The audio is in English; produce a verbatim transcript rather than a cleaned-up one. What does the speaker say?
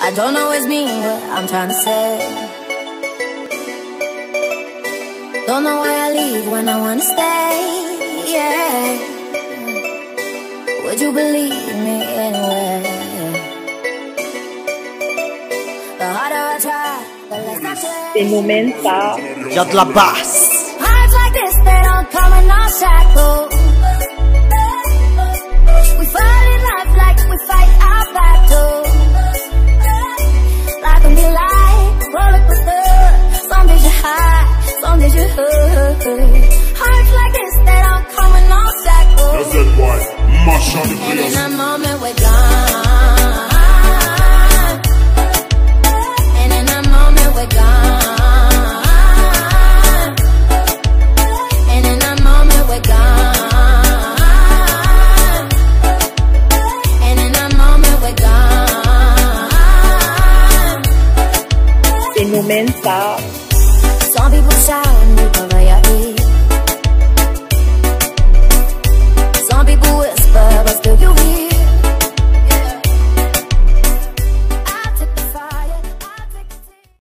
I don't always mean what I'm trying to say. Don't know why I leave when I wanna stay, yeah. Would you believe me anyway? The harder I try, the less I try. Phénomène ça. Y'a de la basse. Hearts like this, they don't come in no shackles. We fall in love like we fight our battles. Life can be like a roller coaster. Some days you're high, some days you're hurt. Hearts like this, they don't come in no shackles. That's that boy, Martian. And in that moment we're gone. And in that moment we're gone. And in that moment we're gone. And in that moment we're gone. Phénomène ça. Some people shout and we cover